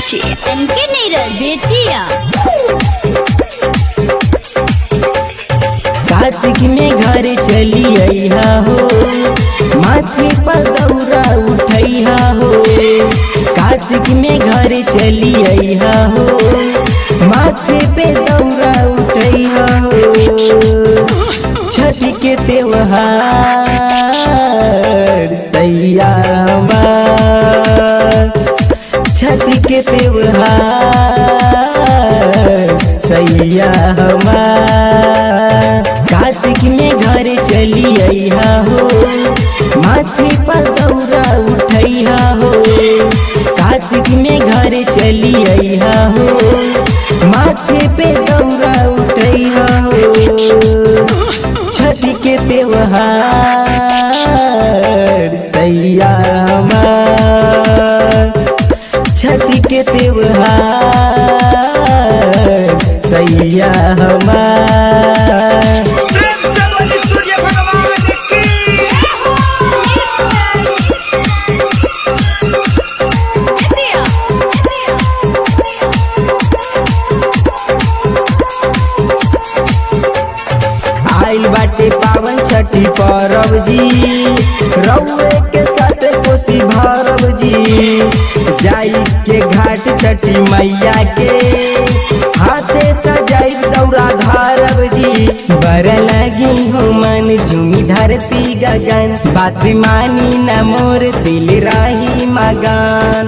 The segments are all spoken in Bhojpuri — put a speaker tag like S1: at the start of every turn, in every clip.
S1: डीजे इनके नीरज बेतिया।
S2: कार्तिक में घर चली अइहा हो, माथे पर दौरा उठैहा हो। कार्तिक में घर चली अइहा हो, माथे पे दौरा उठैहा हो। छठ के त्योहार सैया हमार, छठ के त्योहार सैया हमार। कार्तिक में घर चली अइहा हो, माथे पर दौरा उठैहा हो। कार्तिक में घर चली अइहा हो, माथे पे दौरा उठैहा हो। छठ के त्योहार सैया हमार, छठ के त्योहार सैया हमार। आइल बाटे पावन छठी परब जी, रउए के साथ कोसी भरब जी। जाई के घाट छठी मैया के, हाथे सजाई दौरा धरब जी। बर लगी हो मन झूमी धरती गगन, बात मानी न मोर दिल राही मगन।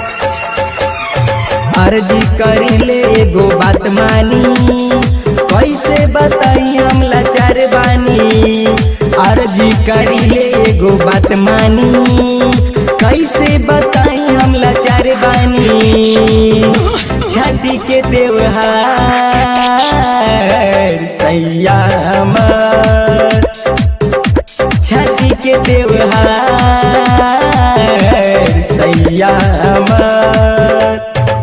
S2: अर्जी करिले एगो बात मानी, कैसे बताई हम लाचार बानी। अर्जी करिले एगो बात मानी, कैसे बताई हम लाचार बानी। छठ के त्योहार सैया हमार, छठ के त्योहार सैया हमार।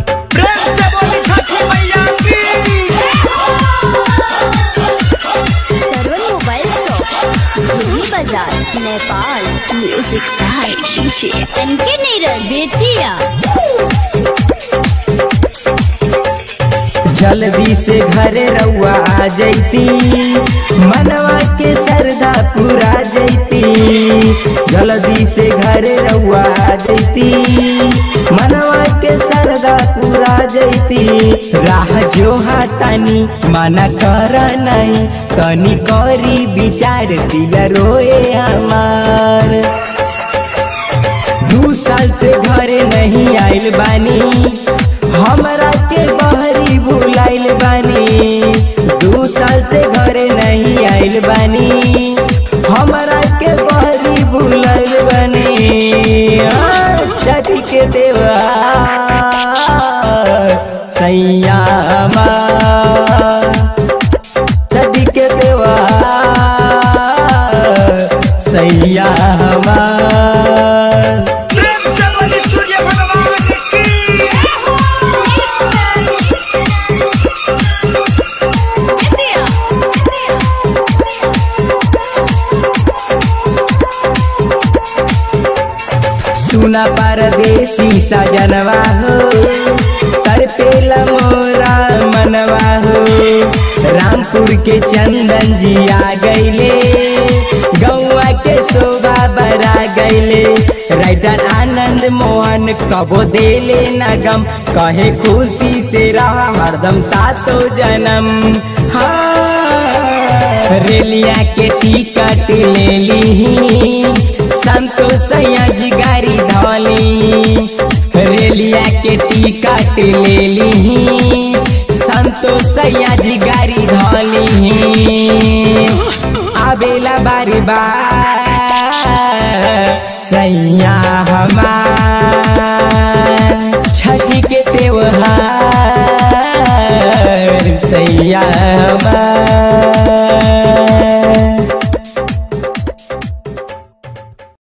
S1: नेपाल म्यूजिक बाय डीजे इनके नीरज बेतिया।
S2: जल्दी से घरे रउआ आ जैती, मनवा के श्रद्धा पूरा जैती। जल्दी से घरे रउआ आ जैती, मनवा के श्रद्धा पूरा जैती। राह जो हाथानी मना कर नहीं, तनी करी विचार दिल रोए हमार। 2 साल से घरे नहीं आइल बानी, हमरा के बहरी भुलाइल बानी। 2 साल से घरे नहीं आइल बानी, हमरा के बहरी भुलाइल बानी। छठ के त्योहार सैया हमार, छठ के त्योहार सैया हमार। सुना परदेसी सजनवा हो, तरपेला मोरा मनवा हो। रामपुर के चंदन जी आ गईले, गौवा के शोभा बरा गईले। राइटर आनंद मोहन कबो देले न गम, कहे खुशी से रहा हरदम सातो जन्म। हाँ रेलिया के टिकट ले ली, संतोष जी गाड़ी धौली। रेलिया के टिकट ले ली, संतोष जी गाड़ी धौली। आवेला बार बार सैया हमार, छठ के त्योहार सैया हमार।